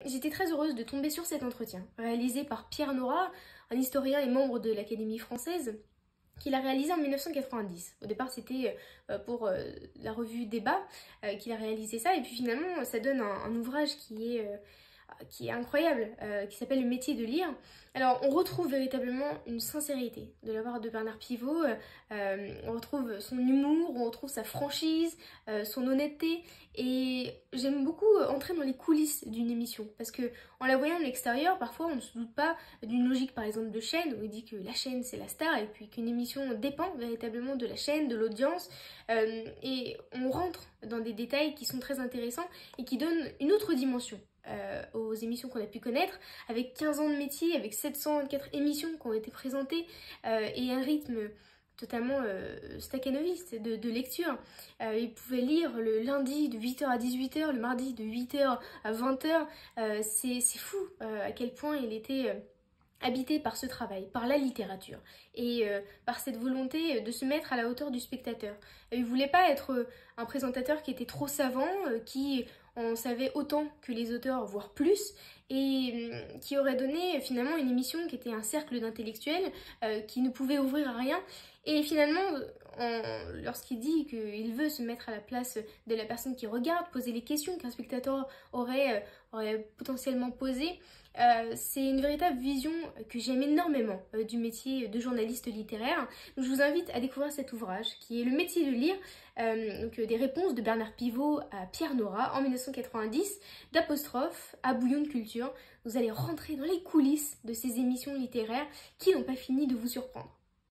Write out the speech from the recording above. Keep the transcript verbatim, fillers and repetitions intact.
j'étais très heureuse de tomber sur cet entretien, réalisé par Pierre Nora, un historien et membre de l'Académie française, qu'il a réalisé en mille neuf cent quatre-vingt-dix. Au départ, c'était euh, pour euh, la revue Débat euh, qu'il a réalisé ça, et puis finalement, ça donne un, un ouvrage qui est... Euh, qui est incroyable, euh, qui s'appelle Le métier de lire. Alors on retrouve véritablement une sincérité de la part de Bernard Pivot, euh, on retrouve son humour, on retrouve sa franchise, euh, son honnêteté, et j'aime beaucoup entrer dans les coulisses d'une émission, parce que en la voyant de l'extérieur, parfois on ne se doute pas d'une logique par exemple de chaîne, où il dit que la chaîne c'est la star, et puis qu'une émission dépend véritablement de la chaîne, de l'audience, euh, et on rentre dans des détails qui sont très intéressants et qui donnent une autre dimension Euh, aux émissions qu'on a pu connaître, avec quinze ans de métier, avec sept cent vingt-quatre émissions qui ont été présentées euh, et un rythme totalement euh, stakhanoviste de, de lecture. Euh, il pouvait lire le lundi de huit heures à dix-huit heures, le mardi de huit heures à vingt heures. Euh, c'est fou euh, à quel point il était... Euh, habité par ce travail, par la littérature et euh, par cette volonté de se mettre à la hauteur du spectateur. Il ne voulait pas être un présentateur qui était trop savant, euh, qui en savait autant que les auteurs, voire plus, et euh, qui aurait donné finalement une émission qui était un cercle d'intellectuels euh, qui ne pouvait ouvrir à rien. Et finalement, lorsqu'il dit qu'il veut se mettre à la place de la personne qui regarde, poser les questions qu'un spectateur aurait, euh, aurait potentiellement posées, euh, c'est une véritable vision que j'aime énormément euh, du métier de journaliste littéraire. Donc je vous invite à découvrir cet ouvrage qui est Le métier de lire, euh, donc, euh, des réponses de Bernard Pivot à Pierre Nora en mille neuf cent quatre-vingt-dix, d'Apostrophe à Bouillon de culture. Vous allez rentrer dans les coulisses de ces émissions littéraires qui n'ont pas fini de vous surprendre.